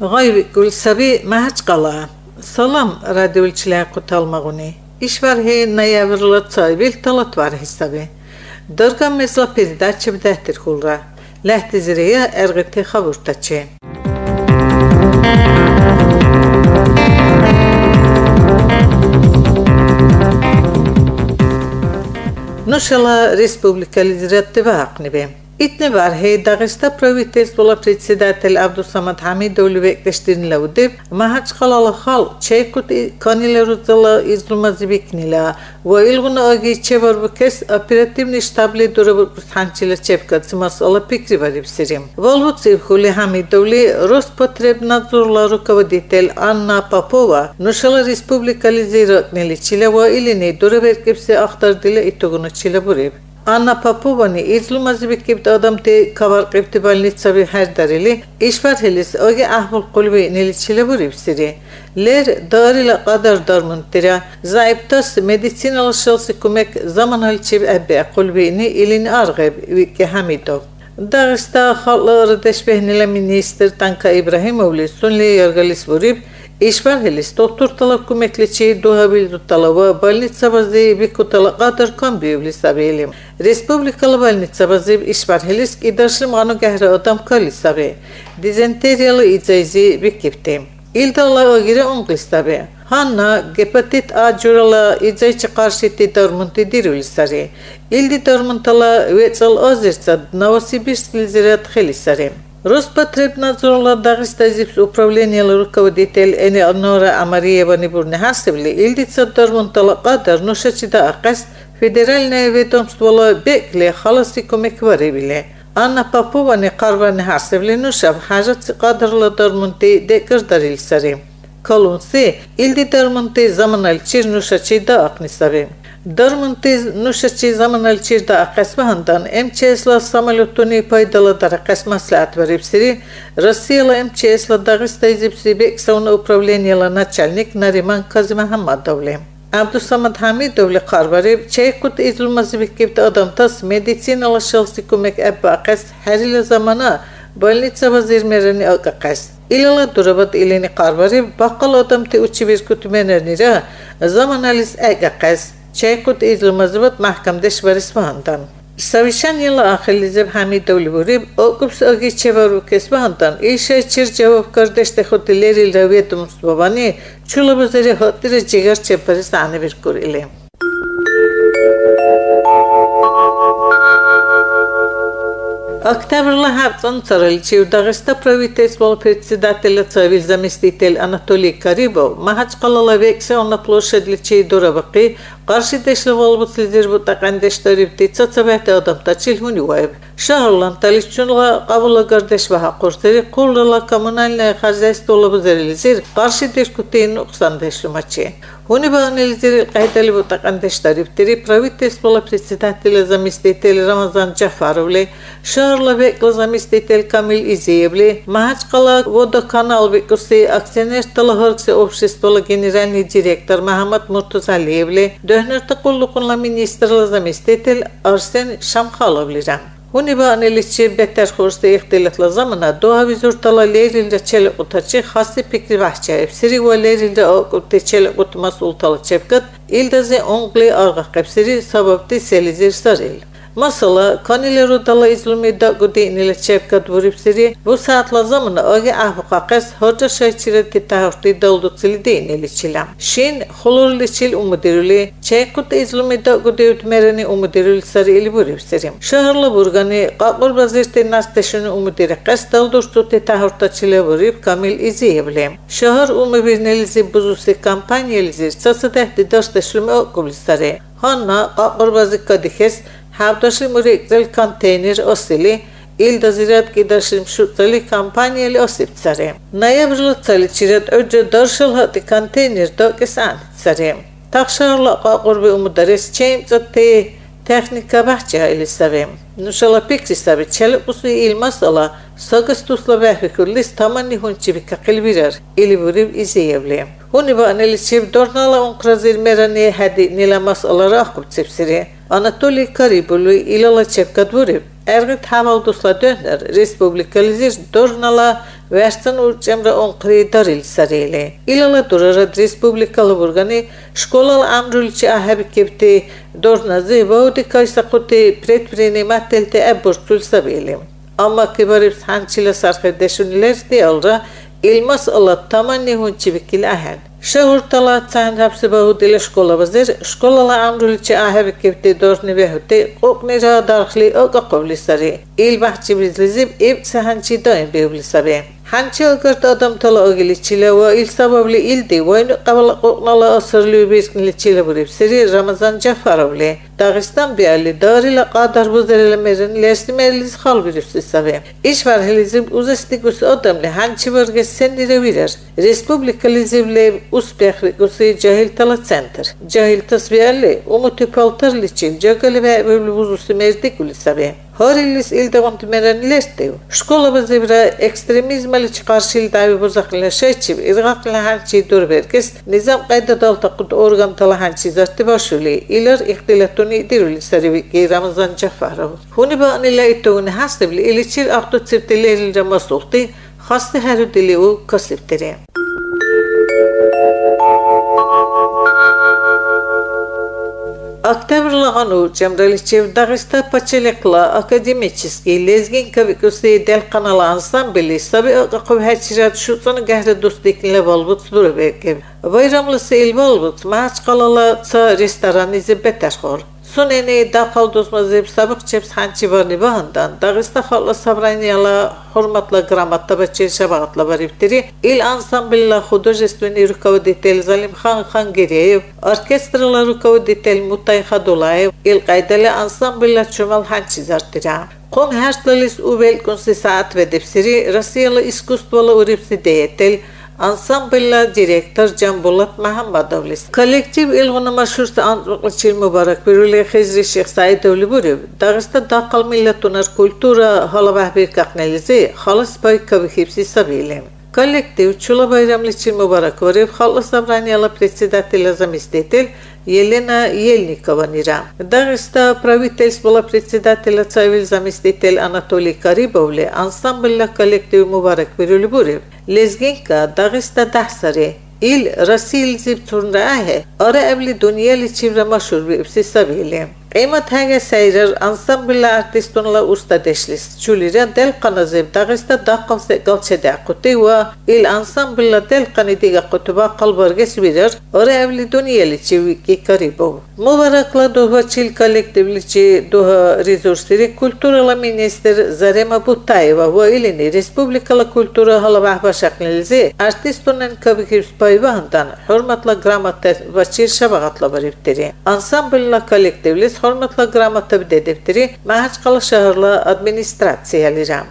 Gaybi Gülsabi Mahachqala. Salam radyoçiler qutalmağuni. İşvar he noyavrlı çaybil talat var hisabi. Dırgan mesela передача bidahtir hulra. Lahtiziriya ergiti xavurtaçı. Нушала республикализирати вақниби. Итне бар хей Дагеста правительствола председатель Абдусамад Хамидовли вектештирнила удиб, Mahachqalala хал чайкут канилерузала излумазибикнила, ва илгуна аги чевар букес оперативни штабли дурабут ханчила чепкат масала пикри бариб сирим. Волвуд сивхули Хамидовли Роспотребнадзорла руководитель Анна Попова Нушала республикализиротнили чила ва илини дураберкепсе ахтардила итогуну чила буриб. Anna Popovani izlumazibikibd adamte kavarqibti balnitsabi herdarili işvar helis oge ahmul qulbi nilichile buribsiri ler darila qadar darmuntira zaibtas medicinalı şalsi kumek zaman halçib ebbe qulbini ilin argeb viki Hamidov Dağısta xalqları deşbehnile minister Tanka İbrahimovli sunli yargalis burib İşvar helis doktor talab kumekliçi duhabil tutala balnitsa bazı bikutala qadar kambiyevli sabilim Respublikalı balnitsa bazı işvar helis idarşım anu gehre adam kali sabi dizenteriyalı icayzi bikiptim İldağla agire onqis sabi Hanna gepatit A jurala icayçı karşıti darmunti diruli sari İldi darmuntala vetsal azirsa Novosibirsk lizirat xeli sari Роспотребнадзорла Дагеста зипс управлениялы руководитель эни Анора Амариева нибурни хасибли илдица дармунтала qaдар нушачида ақас федеральное ведомствола бекле халаси комек варибили. Анна Поповани қарвани хасибли нушаб хажатси qadarla дармунти декардарил сари. Колунси илди дармунти заманалчир нушачида ақнисаби. Darmunti nuşaçı zaman alçirda aqasmahandan MÇS'la samolyotuni paydaladara qasmaslat veripsiri Rossiyalı MÇS'la Dağısta izipsi Beksauna upravleniyalı начальник Nariman Kazimahmadovli. Abdusamad Hamidovli qarvarib çaykut izlumazibikibdi adamtas medicinalı şalsi kumek ebbe aqas harila zamana balnitsa vazirmerini aqas. İlala durabat ilini qarvarib baqqal adamti uçi bir kutumenernira zaman alis aqas. Çaykut izlumazıbat mahkamdeş var ispahandan. Savişan yılı ahilizib Hamidovli burib, okups agi çevaru kespahandan, işe çir cevap kardeş de hoteleri raviyetum babani, çulabızları hotire cigar çepari sahne bir kurili. Октябрьла хавцан цараличи Дагеста правительствола председателя цивил заместитель Анатолий Карибов Mahachqalala вексеона площадьличи дурабaqi qarşı deşli volbut lider bu taqandeştaribti çaçabahti adamta çilhuni vayb. Şahırlan taliçunla qabula kardeş ve haqurteri qurlala kommunalnaya xazaystola buzerelizir qarşı deşkuteyin uqsan deşlimaçi. Huni bağnelizir qaydali bu taqandeştaribtiri pravitelstvola председателя заместитель Ramazan Cafarovli Şahırla bekla заместитель Kamil İzeyevli Mahachqala Vodokanal Bekursi Aksioner Talahorksi Обществола генеральный директор Mahamat Murtuzaliyevli Döhnörte kullukunla ministerla заместитель Arsen Şamxalovliram. Huni bağnelizir beter xursi ihtilatla zamana doğa vizurtala lerilde çeli utaçı xasi pikri vahçayıp siri ve lerilde okupte çeli utmas ultalı çepkat ildazi ongli ağaq qepsiri sababti selizir saril. Masala kanileru dala izlumi dağıdı inile çepkat vuripsiri bu saatla zamana agi ahvaqaqas hoca şayçirati tahurti daldutsili de inile çilam. Şin xulurli çil umudiruli çaykut izlumi dağıdı ütmereni umudiruli sarili vuripsirim. Şahırlı burgani qaqur bazirti nasteşini umudiri qas daldurtuti tahurta çile vurip Kamil İzeyevli. Şahır umubirnelizi buzusi kampanyalizir çası dehdi daşteşlumi okulisari. Hanna qaqur bazikka dikes Havdaşı mürekzel konteyner osili ilda zirat gidaşım şutali kampanyali osiptsari. Noyabrlı çaliçirat önce darşal hati konteyner dokes anitsari. Takşarla qaqurbi umudares çeymtsati texnika bahçe ilisavim. Nuşala pikri sabi çelik usu ilmasala sagastusla behvikullis tamanni hunçi bikaqil birer ili burib izeyevli. Huni ba analizib dornala onqrazir merani hadi nilamas alara aqub tsipsiri. Anatoliy Karibulu ilala çepkat vurib. Ergit havaldusla döner respublikalizir dornala Вärçän urçemre onqri daril sarele. İlala durarat respublikalı burgani şkolal amrulçi ahab kepti dornazi vaudi kaysaquti pretpreni mattelte aburtul sabelim. Ama kibarib hançila sarxedeşuniler de alra ilmas Allah tamanni hunçi vikil ahan. Şehur talat san hapsi bahudile şkola vazir şkolala amrulçi ahab kepti dorni vehuti qoqnira darxli oqa qovli sari. İl bahçi bizlizib ev sahançi daim behubli sabi. Hançı agart adam tala ogili çile ve il sababli ildi ve qavala qoqnala asırlı bezkinli çile burib seri Ramazan Cafarovli Dağistan biyali darila qadar buzerelemerin lersimerliz xal biribsi sabi. İş var helizib uzastik adamli hançı bölge sendire virer. Respublikalizivle uspexrikusi cahil tala center. Cahil tasbiyali umuti paltarli çil jagali ve bölü buzusi merdikuli sabi. Harilis ilde kontimerenlerdi. Şkola bazıbra ekstremizmali çıkarşıl davi bozakla şeyçib irgakla hançı durberkes nizam qayda daltaqud organ tala hançı zartı başuli iler ihtilatuni diruli sariviki Ramazan Cafarov. Huni bağnila ittoğuni hasibli iliçir ahtu çirtileril ramasulti xastı heru dili u kasiftere. Октябрьлаган Чемраличев Дагыста почелекла академический лезгин кавикуси дел канала ансамбли саби акавхачират шутан гахре достикинле волбут дурбекев. Вайрамлысы ил волбут мач қалала ца ресторани зебеташхор. Suneni daqal dosmazib sabıq çeps hançı varni bahandan Dağısta xalla sabraniyala hurmatla gramatla bachir şabağatla baribtiri il ansambilla художественный руководитель Zalimxan Xangeriyev orkestrala ruководитель Mutay Xadulayev il qaydali ansambilla çumal hançı zartira. Qon hertlalis uvel konsi saat ve depsiri Rossiyalı iskustvola uripsi deyetel Ansambilla direktor Canbulat Mahamadovlis. Kollektiv ilg'una mashhursa antlaqlachil mubarak biruli Xizri Sheikh Saidovli buriv. Dağısta daqal millatunar kultura halabahbir qaqnelizi xalas bay kavihipsi sabilim. Kollektiv Çula bayramlichil mubarak buriv xalla sabraniyala председателя заместитель Елена Ельникова нира. Дагыста правительствола председателя цивил заместитель Анатолий Карибовли ансамбля коллектив мубарак бирюли бурев. Лезгинка Дагыста дахсари il Rasil zib turnrahe ara evli dunyali çivre maşhur bir ibsisabili. Qiymat hage seyrer ansambilla artistonla ustadeşlis. Çulira del qanazib Dağısta daqavse galçede quti ve il ansambilla del qanidiga qutuba qalbarges birer ara evli dunyali çiviki karibov. Mubarakla doha çil kolektivlici doha resursiri kulturala minister Zarema Butayeva ve ilini Respublikala kultura halabah başaknelizi artistonen kabikir payvahandan hurmatla gramata başir şabağatla baribtiri. Ansambilla kolektivlis hurmatla gramata bidediptiri Mahaçqala şahırla administrasiyaliram.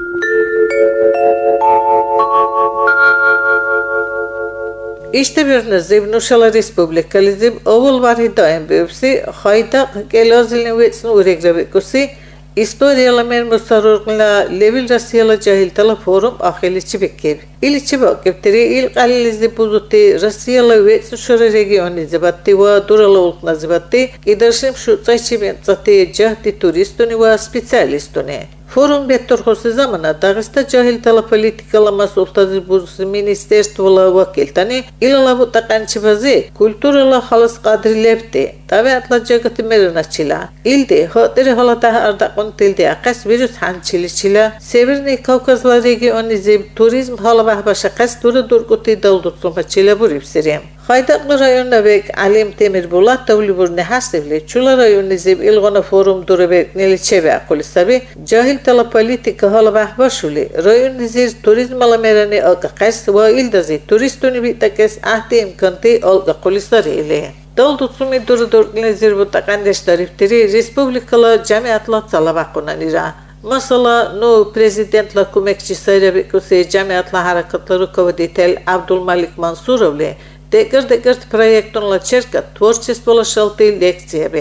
İşte bir nazib Nuşala Respublikalizib oğul var hidayen büyüpsi hayda gelazilin vetsin uregrabikusi İstoriyalı musarurla levil Rossiyalı cahiltala forum ahiliçi bekkev. İliçi bakıptiri il qalilizi buzuti Rossiyalı vetsin şura regioni zibatti ve duralı ulkna zibatti idarşim şu çayçi bentsati cahdi turistuni ve specialistuni. Forum bettorxosi zamana Dağısta cahiltala politikala masultazi buzusi ministerstvola vakiltani ilala bu taqanchibazi kulturala xalas qadrilebti tabiatla jagati merinaçila ildi xotiri halata ardaqon tildi aqas virus hançiliçila Severni Kavkazla regioni zib turizm halabah başaqas dura durguti daldutlumaçila buripsirim. Haydaqlı rayonuna bek Alim Temir Bulat Tavliburni hasivli Çula rayonu zib ilgona forum duru bek neliçeve akulisabi cahil tala politika halabah başuli rayon zir turizm alamerani alqaqas ve ildazi turistuni bitakes ahdi imkanti alqaqulisari ile. Daldutsumi duru durgli zir bu taqandeştariftiri Respublikala camiatla salabaqunanira. Mesela no prezidentla kumekçi sayrabikusi camiatla harakatla rukovoditel Abdulmalik Mansurovli Dekert proyektonla čerkat tvorčestvola šalti lekcije be.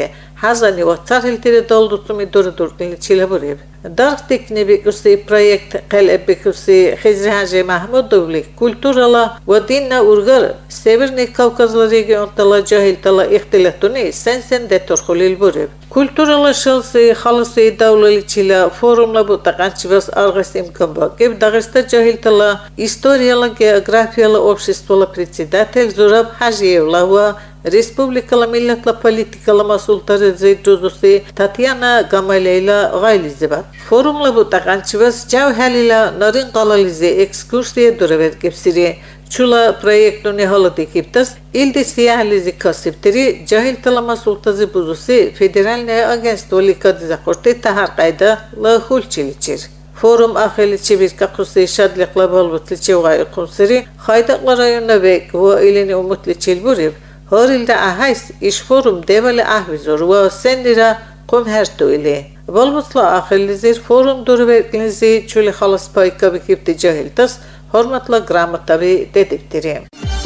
hazani ve tarhiltiri doldurtumi durudurgili çileburev. Darqtikni bikusi projekt qel bikusi Xizri Hacı Mahmudovli kulturala ve dinna urgar Severni Kavkazlı regiontala cahiltala ihtilatuni sen detorxulil burev. Kulturala şalsı xalısı davlali çila forumla bu taqançivas arğas imkanba. Geb Dağısta cahiltala istoriyala geografiyala обществола председатель Зураб Хажиевла ve Respublikala milletla politikala masultarı zeytuzusi Tatyana Gamaleyla gaylizibat. Forumla bu taqançivas cavhalila narin qalalize ekskursiya duraver gepsiri. Çula proyektuni halı dekiptas ilde siyahlizi kasiptiri cahil talama sultazı buzusi federal ne agenstvoli kadiza korte tahar qayda la hulçiliçir. Forum ahiliçi bir kakusi şadlıkla balbutliçi vay kumsiri haydakla rayonuna bek ve ilini umutliçil burev. Horilde ahays iş forum devali ahvizor ve senlira kum hertu ile. Balbutla ahilizir forum duruverkinizi çuli halas payka bekipti cahiltas hormatla gramatavi dediptiri.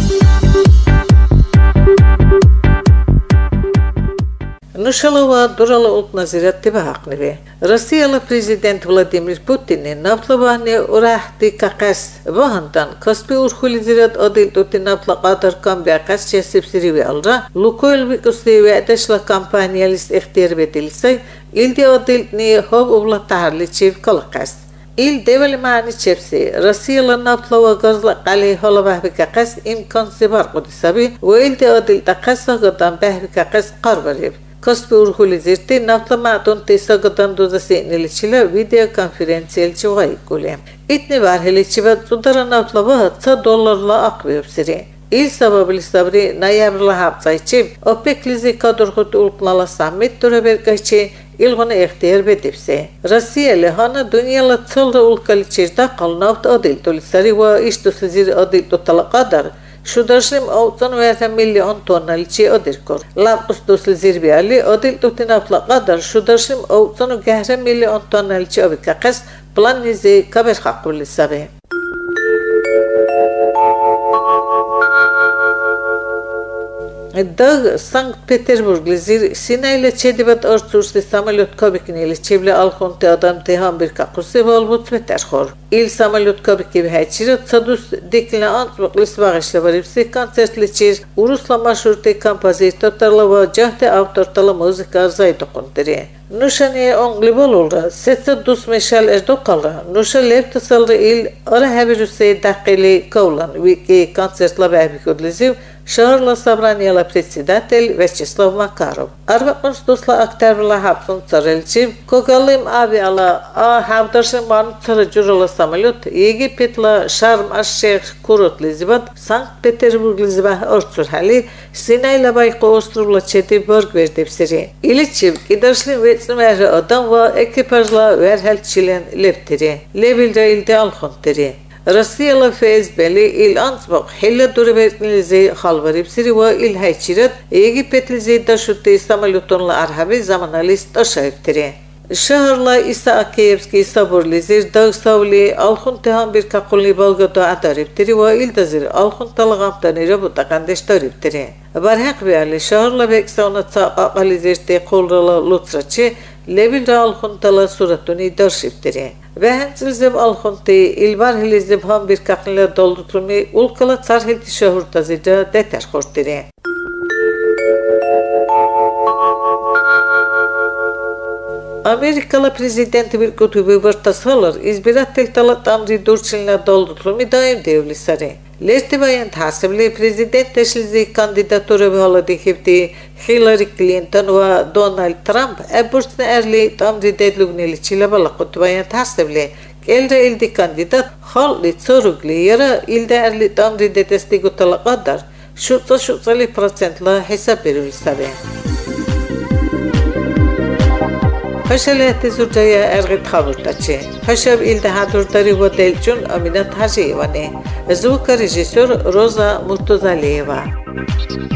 Nuşalova durala ult nazirat haqnivi. Rossiyalı prezident Vladimir Putin'in navtlavani urahti kaqas vahandan kaspi urhulizirat adil tuti navtla qadar kambi aqas çesipsirivi alra Lukoil vikusti ve ateşla kampanyalist ihtiyar betilsay ildi adil ni hov uvla taharliçiv kalaqas. İl develi mani çepsi, Rossiyalı navtlava gazla qali hala bahbika qas imkansi var qudisabi ve ildi adil da qasagadan bahbika qas qarvarev. Kaspi urhulizirti navtlama donti sagadan dozasi iniliçila video konferensiyelçi vay gulem. İtni var heliçiva zudara navtlava $100 aqviyopsiri. İl sababili sabri nayabrla hapsayçiv, OPEC-lizi kadurhut ulqnala sammit durabergayçi ilgona ihtiyar bedipse. Rossiyalı hana dünyala çılda ulkaliçirda qalnavt adil tulisari ve iştusizir adil tutala qadar Şudaşlim 90 milyon tonaliçi adirkor. Lapus doslizir biali adil tutinavtla qadar şudaşlim 90 milyon tonaliçi abikaqas planizi kaber haqqulli sabi. Dağ Sankt Peterburg-lizir Sinayla çedibat artsursi samalyot kabikini çevle alxonti adam teham bir kaqusi valbut meterxor. İl samalyot kabiki hayçiri tsadus dikline antbıqlis bağışla varipsi konsertliçir Urusla maşurti kompozitörtarla ve cahte avtortala muzika zaydoquntiri. Nuşaniye onglibol olra, setsa dus meşal erdoqalra, nuşa leptasalra il ara havirüse daqili kavlan, viki konsertla bahbikodliziv, Şahırla Sabraniyala председатель Vyacheslav Makarov. Arvaqons dosla aktarla hapsun tsarelçiv, kogalim aviala a havdarşın manu tsara jurala samalyot, Yegipetla Şarm Aş-Şeyh Kurotlizivat, Sankt Peterburglizivah ortsurhali, Sinayla Bayqo ostrovla Çetiborg verdepsiri. İliçiv, kidaşlin vetsnim ehri adam ve ekipajla verhelçilen leptiri. Levilra ilde alxontiri. Rossiyalı FSB'li il ansbaq hella duruvertnilizi halvaripsiri ve il hayçirat Yegipetlizi daşutti samalyutonla arhabi zamanalist aşayiptiri. Şahırla İsa Akiyevski saburlizir dağsavli alxuntiham bir kakulli balgada adariptiri ve il dazir alxuntalığamtanira bu taqandeştariptiri. Barhaq biyali şahırla beksavna tsaqaqalizirti qolrala lutsraçı Levilra alxuntala suratuni darşiptiri. Ve henzilzib alxunti ilbar hilizib ham bir kaknila doldutumi ulkala tsarhilti şahurtazida deter xortiri. Amerikalı prezidenti bir kutubi vartasalar izbirattel talat amri durçinla doldutumi daim devlisari. Lertibayan hasibli prezident teşlizi kandidaturu bihala dikipti Hillary Clinton ve Donald Trump ebursne erli tamri dedlugnili çilabala kutubayan hasibli elde ildi kandidat halli sorugli yara ilde erli tamri dedesti gutala kadar şutsali prosentla hesap verilir sabi. Haşalati zurcaya ergit xaburtaçı. Haşab ilde hadurdari ve delcun Aminat Hacıyevani. Zvuka rejisör Roza Murtuzaliyeva.